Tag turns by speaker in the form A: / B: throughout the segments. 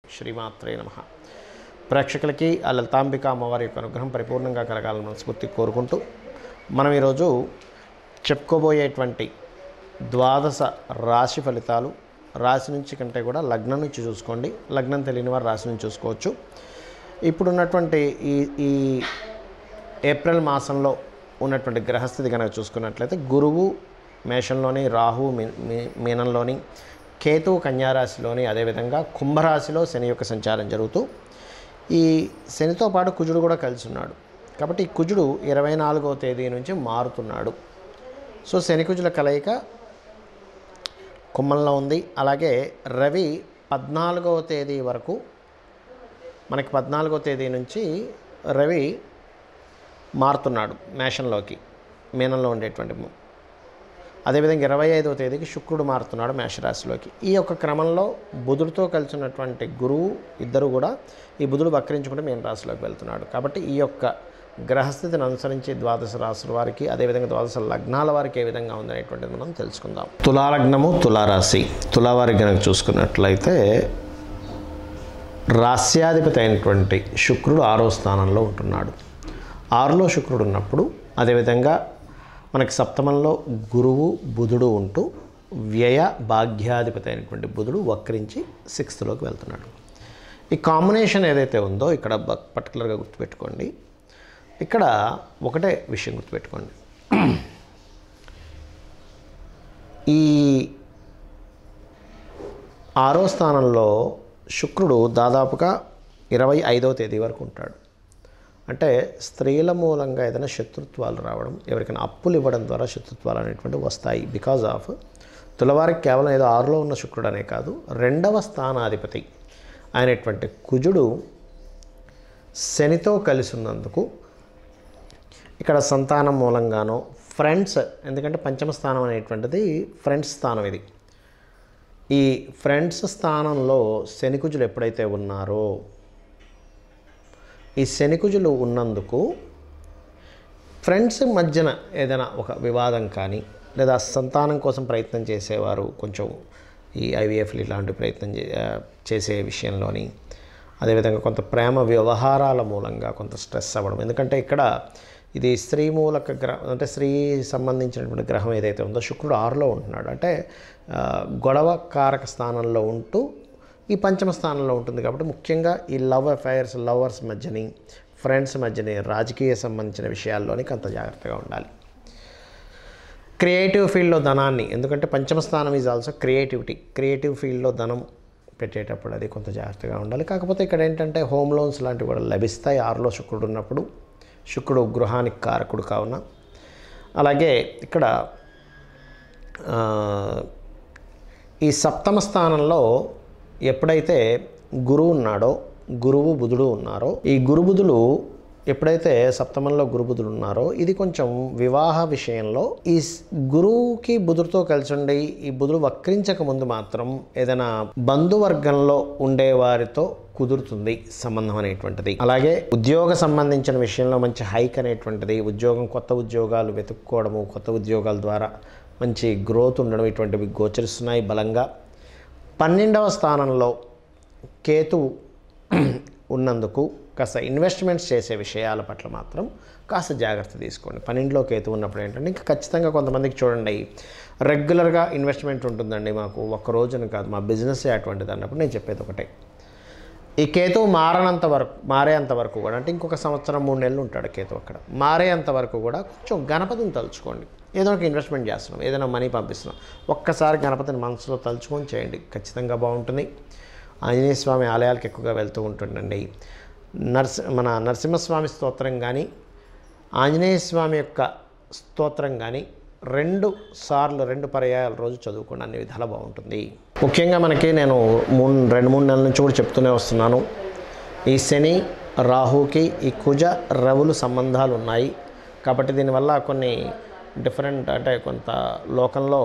A: శ్రీమాత్రే నమః. ప్రేక్షకులకి ఆ లలితాంబిక అమ్మవారి యొక్క అనుగ్రహం పరిపూర్ణంగా కలగాలని మనస్ఫూర్తి కోరుకుంటూ మనం ఈరోజు చెప్పుకోబోయేటువంటి ద్వాదశ రాశి ఫలితాలు రాశి నుంచి కంటే కూడా లగ్నం నుంచి చూసుకోండి. లగ్నం తెలియని వారు రాశి నుంచి చూసుకోవచ్చు. ఇప్పుడున్నటువంటి ఈ ఏప్రిల్ మాసంలో ఉన్నటువంటి గ్రహస్థితి కనుక చూసుకున్నట్లయితే గురువు మేషంలోని, రాహు మీనంలోని, కేతువు కన్యారాశిలోని, అదేవిధంగా కుంభరాశిలో శని యొక్క సంచారం జరుగుతూ ఈ శనితో పాటు కుజుడు కూడా కలిసి ఉన్నాడు. కాబట్టి ఈ కుజుడు 24వ తేదీ నుంచి మారుతున్నాడు. సో శని కుజుల కలయిక కుంభంలో ఉంది. అలాగే రవి 14వ తేదీ వరకు, మనకి 14వ తేదీ నుంచి రవి మారుతున్నాడు మేషంలోకి, మీనంలో ఉండేటువంటి. అదేవిధంగా 25వ తేదీకి శుక్రుడు మారుతున్నాడు మేషరాశిలోకి. ఈ యొక్క క్రమంలో బుధుడితో కలిసి ఉన్నటువంటి గురువు ఇద్దరు కూడా ఈ బుధుడు వక్రించుకుంటే మీన రాశిలోకి వెళ్తున్నాడు. కాబట్టి ఈ యొక్క గ్రహస్థితిని అనుసరించి ద్వాదశ రాశుల వారికి, అదేవిధంగా ద్వాదశ లగ్నాల వారికి ఏ విధంగా ఉందనేటువంటిది మనం తెలుసుకుందాం. తులాలగ్నము, తులారాశి. తులావారికి కనుక చూసుకున్నట్లయితే రాస్యాధిపతి అయినటువంటి శుక్రుడు 6వ స్థానంలో ఉంటున్నాడు. 6లో శుక్రుడు ఉన్నప్పుడు, అదేవిధంగా మనకి సప్తమంలో గురువు బుధుడు ఉంటూ వ్యయ భాగ్యాధిపతి అయినటువంటి బుధుడు వక్రించి 6థ్లోకి వెళ్తున్నాడు. ఈ కాంబినేషన్ ఏదైతే ఉందో ఇక్కడ పర్టికులర్గా గుర్తుపెట్టుకోండి. ఇక్కడ ఒకటే విషయం గుర్తుపెట్టుకోండి. ఈ 6వ స్థానంలో శుక్రుడు దాదాపుగా 25వ తేదీ వరకు ఉంటాడు. అంటే స్త్రీల మూలంగా ఏదైనా శత్రుత్వాలు రావడం, ఎవరికైనా అప్పులు ఇవ్వడం ద్వారా శత్రుత్వాలు అనేటువంటివి వస్తాయి. బికాజ్ ఆఫ్ తులవారికి కేవలం ఏదో 6లో ఉన్న శుక్రుడు అనే కాదు, 2వ స్థానాధిపతి అయినటువంటి కుజుడు శనితో కలిసి ఉన్నందుకు ఇక్కడ సంతానం మూలంగానో, ఫ్రెండ్స్, ఎందుకంటే పంచమ స్థానం అనేటువంటిది ఫ్రెండ్స్ స్థానం. ఇది ఈ ఫ్రెండ్స్ స్థానంలో శని కుజులు ఎప్పుడైతే ఉన్నారో, ఈ శనికుజులు ఉన్నందుకు ఫ్రెండ్స్ మధ్యన ఏదైనా ఒక వివాదం కానీ, లేదా సంతానం కోసం ప్రయత్నం చేసేవారు కొంచెం ఈ ఐవీఎఫ్లు ఇలాంటి ప్రయత్నం చేసే విషయంలోని, అదేవిధంగా కొంత ప్రేమ వ్యవహారాల మూలంగా కొంత స్ట్రెస్ అవ్వడం. ఎందుకంటే ఇక్కడ ఇది స్త్రీ మూలక గ్రహం, అంటే స్త్రీ సంబంధించినటువంటి గ్రహం ఏదైతే ఉందో శుక్రుడు 6లో ఉంటున్నాడు. అంటే గొడవ కారక స్థానంలో ఉంటూ ఈ పంచమ స్థానంలో ఉంటుంది. కాబట్టి ముఖ్యంగా ఈ లవ్ అఫైర్స్, లవర్స్ మధ్యని, ఫ్రెండ్స్ మధ్యని, రాజకీయ సంబంధించిన విషయాల్లోని కొంత జాగ్రత్తగా ఉండాలి. క్రియేటివ్ ఫీల్డ్లో ధనాన్ని, ఎందుకంటే పంచమ స్థానం ఈజ్ ఆల్సో క్రియేటివిటీ, క్రియేటివ్ ఫీల్డ్లో ధనం పెట్టేటప్పుడు అది కొంత జాగ్రత్తగా ఉండాలి. కాకపోతే ఇక్కడ ఏంటంటే హోమ్ లోన్స్ లాంటివి కూడా లభిస్తాయి 6లో శుక్రుడు ఉన్నప్పుడు. శుక్రుడు గృహానికి కారకుడు కావున. అలాగే ఇక్కడ ఈ సప్తమ స్థానంలో ఎప్పుడైతే గురువు ఉన్నాడో, గురువు బుధుడు ఉన్నారో, ఈ గురుబుధులు ఎప్పుడైతే సప్తమంలో గురుబుధులు ఉన్నారో, ఇది కొంచెం వివాహ విషయంలో ఈ గురువుకి బుధుడితో కలిసి ఉండి ఈ బుధుడు వక్రించక ముందు మాత్రం ఏదైనా బంధువర్గంలో ఉండేవారితో కుదురుతుంది సంబంధం అనేటువంటిది. అలాగే ఉద్యోగ సంబంధించిన విషయంలో మంచి హైక్ అనేటువంటిది, ఉద్యోగం, కొత్త ఉద్యోగాలు వెతుక్కోవడము, కొత్త ఉద్యోగాల ద్వారా మంచి గ్రోత్ ఉండడం, ఇటువంటివి గోచరిస్తున్నాయి బలంగా. 12వ స్థానంలో కేతువు ఉన్నందుకు కాస్త ఇన్వెస్ట్మెంట్స్ చేసే విషయాల పట్ల మాత్రం కాస్త జాగ్రత్త తీసుకోండి. 12లో కేతువు ఉన్నప్పుడు ఏంటంటే ఇంకా ఖచ్చితంగా కొంతమందికి చూడండి, రెగ్యులర్గా ఇన్వెస్ట్మెంట్ ఉంటుందండి మాకు, ఒక్క రోజున కాదు, మా బిజినెస్ అటువంటిది అన్నప్పుడు నేను చెప్పేది ఒకటే, ఈ కేతువు మారేంత వరకు కూడా, అంటే ఇంకొక సంవత్సరం 3 నెలలు ఉంటాడు కేతువు అక్కడ, మారేంత వరకు కూడా కొంచెం గణపతిని తలుచుకోండి. ఏదో ఒక ఇన్వెస్ట్మెంట్ చేస్తున్నాం, ఏదైనా మనీ పంపిస్తున్నాం, ఒక్కసారి గణపతిని మనసులో తలుచుకొని చేయండి, ఖచ్చితంగా బాగుంటుంది. ఆంజనేయ స్వామి ఆలయాలకు ఎక్కువగా వెళ్తూ ఉంటుండండి. మన నరసింహస్వామి స్తోత్రం కానీ, ఆంజనేయ స్వామి యొక్క స్తోత్రం కానీ 2 సార్లు 2 పర్యాయాల రోజు చదువుకోండి, అన్ని విధాలా బాగుంటుంది. ముఖ్యంగా మనకి నేను 2-3 నెలల నుంచి కూడా చెప్తూనే వస్తున్నాను, ఈ శని రాహుకి ఈ కుజ రవులు సంబంధాలు ఉన్నాయి. కాబట్టి దీనివల్ల కొన్ని డిఫరెంట్, అంటే కొంత లోకంలో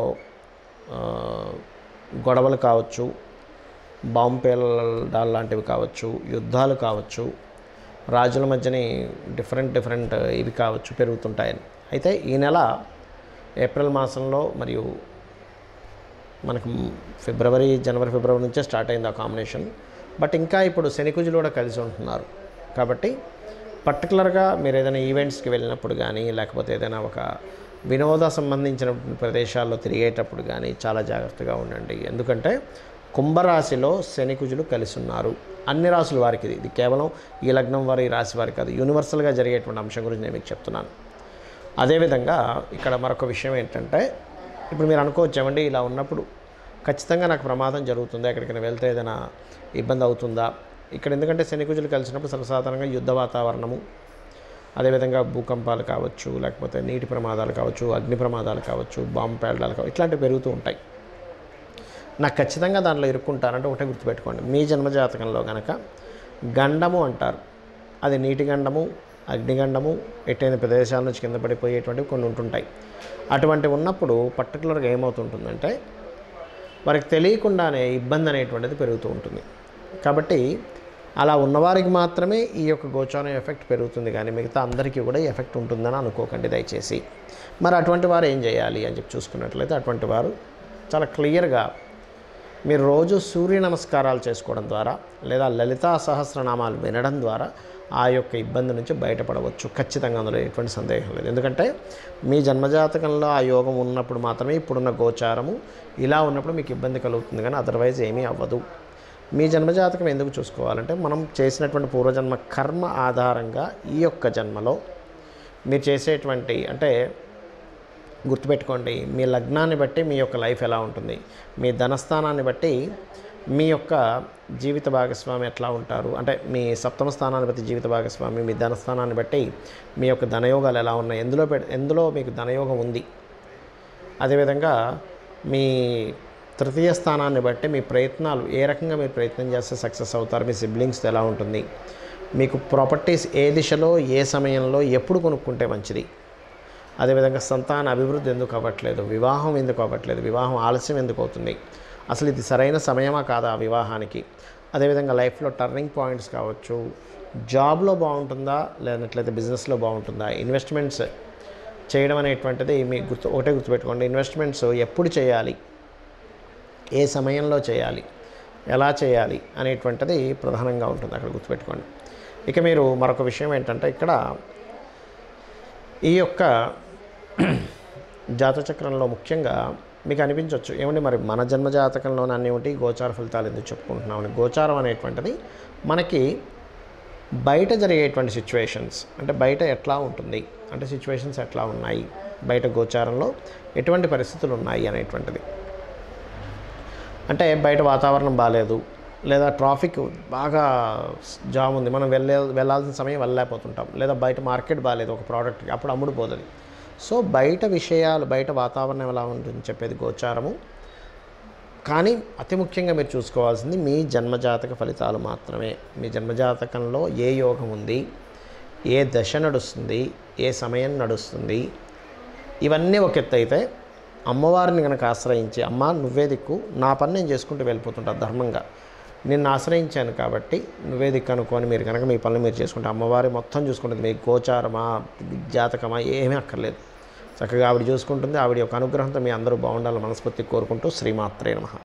A: గొడవలు కావచ్చు, బాంబు పేలడాలు లాంటివి కావచ్చు, యుద్ధాలు కావచ్చు, రాజుల మధ్యని డిఫరెంట్ ఇవి కావచ్చు పెరుగుతుంటాయని. అయితే ఈ నెల ఏప్రిల్ మాసంలో మరియు మనకు జనవరి ఫిబ్రవరి నుంచే స్టార్ట్ అయింది ఆ కాంబినేషన్. బట్ ఇంకా ఇప్పుడు శనికుజులు కూడా కలిసి ఉంటున్నారు కాబట్టి పర్టికులర్గా మీరు ఏదైనా ఈవెంట్స్కి వెళ్ళినప్పుడు కానీ లేకపోతే ఏదైనా ఒక వినోద సంబంధించిన ప్రదేశాల్లో తిరిగేటప్పుడు కానీ చాలా జాగ్రత్తగా ఉండండి. ఎందుకంటే కుంభరాశిలో శనికుజులు కలిసి ఉన్నారు. అన్ని రాసుల వారికి ఇది కేవలం ఈ లగ్నం వారి ఈ రాశి వారికి కాదు, యూనివర్సల్గా జరిగేటువంటి అంశం గురించి నేను మీకు చెప్తున్నాను. అదేవిధంగా ఇక్కడ మరొక విషయం ఏంటంటే ఇప్పుడు మీరు అనుకోవచ్చు ఏమండి ఇలా ఉన్నప్పుడు ఖచ్చితంగా నాకు ప్రమాదం జరుగుతుందా, ఎక్కడికైనా వెళ్తే ఏదైనా ఇబ్బంది అవుతుందా? ఇక్కడ ఎందుకంటే శనికుజులు కలిసినప్పుడు సర్వసాధారణంగా యుద్ధ వాతావరణము, అదేవిధంగా భూకంపాలు కావచ్చు, లేకపోతే నీటి ప్రమాదాలు కావచ్చు, అగ్ని ప్రమాదాలు కావచ్చు, బాంబు పేలడాలు కావచ్చు, ఇట్లాంటివి పెరుగుతూ ఉంటాయి. నాకు ఖచ్చితంగా దానిలో ఇరుక్కుంటానంటే ఒకటే గుర్తుపెట్టుకోండి, మీ జన్మజాతకంలో కనుక గండము అంటారు, అది నీటి గండము, అగ్నిగండము, ఎట్టైన ప్రదేశాల నుంచి కింద పడిపోయేటువంటివి కొన్ని ఉంటుంటాయి. అటువంటివి ఉన్నప్పుడు పర్టికులర్గా ఏమవుతుంటుందంటే వారికి తెలియకుండానే ఇబ్బంది అనేటువంటిది పెరుగుతూ ఉంటుంది. కాబట్టి అలా ఉన్నవారికి మాత్రమే ఈ యొక్క గోచారం ఎఫెక్ట్ పెరుగుతుంది, కానీ మిగతా అందరికీ కూడా ఈ ఎఫెక్ట్ ఉంటుందని అనుకోకండి దయచేసి. మరి అటువంటి వారు ఏం చేయాలి అని చెప్పి చూసుకున్నట్లయితే అటువంటి వారు చాలా క్లియర్గా మీరు రోజు సూర్య నమస్కారాలు చేసుకోవడం ద్వారా లేదా లలితా సహస్రనామాలు వినడం ద్వారా ఆ యొక్క ఇబ్బంది నుంచి బయటపడవచ్చు. ఖచ్చితంగా అందులో ఎటువంటి సందేహం లేదు. ఎందుకంటే మీ జన్మజాతకంలో ఆ యోగం ఉన్నప్పుడు మాత్రమే ఇప్పుడున్న గోచారము ఇలా ఉన్నప్పుడు మీకు ఇబ్బంది కలుగుతుంది, కానీ అదర్వైజ్ ఏమీ అవ్వదు. మీ జన్మజాతకం ఎందుకు చూసుకోవాలంటే మనం చేసినటువంటి పూర్వజన్మ కర్మ ఆధారంగా ఈ యొక్క జన్మలో మీరు చేసేటువంటి అంటే గుర్తుపెట్టుకోండి, మీ లగ్నాన్ని బట్టి మీ యొక్క లైఫ్ ఎలా ఉంటుంది, మీ ధనస్థానాన్ని బట్టి మీ యొక్క జీవిత భాగస్వామి ఎట్లా ఉంటారు, అంటే మీ సప్తమ స్థానాన్ని బట్టి జీవిత భాగస్వామి, మీ ధనస్థానాన్ని బట్టి మీ యొక్క ధనయోగాలు ఎలా ఉన్నాయి, ఎందులో మీకు ధనయోగం ఉంది, అదేవిధంగా మీ తృతీయ స్థానాన్ని బట్టి మీ ప్రయత్నాలు ఏ రకంగా మీరు ప్రయత్నం చేస్తే సక్సెస్ అవుతారు, మీ సిబ్లింగ్స్ ఎలా ఉంటుంది, మీకు ప్రాపర్టీస్ ఏ దిశలో ఏ సమయంలో ఎప్పుడు కొనుక్కుంటే మంచిది, అదేవిధంగా సంతాన అభివృద్ధి ఎందుకు అవ్వట్లేదు, వివాహం ఎందుకు అవ్వట్లేదు, వివాహం ఆలస్యం ఎందుకు అవుతుంది, అసలు ఇది సరైన సమయమా కాదా వివాహానికి, అదేవిధంగా లైఫ్లో టర్నింగ్ పాయింట్స్ కావచ్చు, జాబ్లో బాగుంటుందా లేనట్లయితే బిజినెస్లో బాగుంటుందా, ఇన్వెస్ట్మెంట్స్ చేయడం అనేటువంటిది మీ ఒకటే గుర్తుపెట్టుకోండి, ఇన్వెస్ట్మెంట్స్ ఎప్పుడు చేయాలి, ఏ సమయంలో చేయాలి, ఎలా చేయాలి అనేటువంటిది ప్రధానంగా ఉంటుంది అక్కడ గుర్తుపెట్టుకోండి. ఇక మీరు మరొక విషయం ఏంటంటే ఇక్కడ ఈ యొక్క జాతచక్రంలో ముఖ్యంగా మీకు అనిపించవచ్చు ఏమండి మరి మన జన్మజాతకంలోనే అన్నీ ఉంటే గోచార ఫలితాలు ఎందుకు చెప్పుకుంటున్నామని. గోచారం అనేటువంటిది మనకి బయట జరిగేటువంటి సిచ్యువేషన్స్, అంటే బయట ఎట్లా ఉంటుంది, అంటే సిచ్యువేషన్స్ ఎట్లా ఉన్నాయి, బయట గోచారంలో ఎటువంటి పరిస్థితులు ఉన్నాయి అనేటువంటిది. అంటే బయట వాతావరణం బాగాలేదు, లేదా ట్రాఫిక్ బాగా జామ్ ఉంది, మనం వెళ్ళాల్సిన సమయం వెళ్ళలేకపోతుంటాం, లేదా బయట మార్కెట్ బాగాలేదు ఒక ప్రోడక్ట్కి, అప్పుడు అమ్ముడు పోతుంది. సో బయట విషయాలు, బయట వాతావరణం ఎలా ఉంటుంది చెప్పేది గోచారము. కానీ అతి ముఖ్యంగా మీరు చూసుకోవాల్సింది మీ జన్మజాతక ఫలితాలు మాత్రమే. మీ జన్మజాతకంలో ఏ యోగం ఉంది, ఏ దశ నడుస్తుంది, ఏ సమయం నడుస్తుంది, ఇవన్నీ ఒక ఎత్తు అయితే అమ్మవారిని కనుక ఆశ్రయించి, అమ్మ నువ్వే దిక్కు, నా పని నేను చేసుకుంటూ వెళ్ళిపోతుంటా ధర్మంగా, నిన్ను ఆశ్రయించాను కాబట్టి నువ్వే దిక్కు అనుకొని మీరు కనుక మీ పనులు మీరు చేసుకుంటే అమ్మవారి మొత్తం చూసుకుంటుంది. మీకు గోచారమా జాతకమా ఏమీ అక్కర్లేదు, చక్కగా ఆవిడ చూసుకుంటుంది. ఆవిడ యొక్క అనుగ్రహంతో మీ అందరూ బాగుండాలని మనస్ఫూర్తిగా కోరుకుంటూ శ్రీమాత్రే నమః.